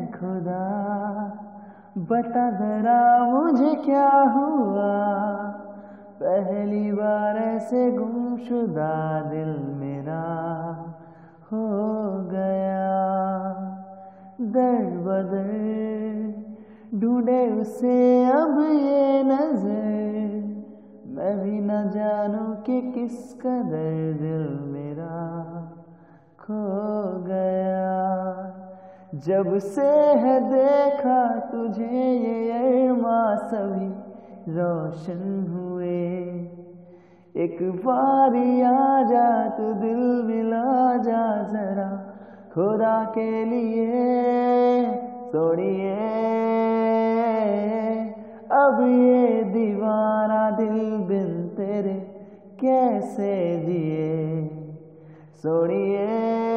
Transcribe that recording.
खुदा बता जरा मुझे क्या हुआ, पहली बार ऐसे गुमशुदा दिल मेरा हो गया। दर बदर ढूंढे उसे अब ये नजर, मैं भी न जानूं कि किस कदर दिल मेरा खो गया। जब से है देखा तुझे ये अरमां सभी रोशन हुए, एक बारी आ जा तू दिल मिला जा जरा खुदा के लिए। सोनिए अब ये दीवाना दिल बिन तेरे कैसे जिए। सोनिए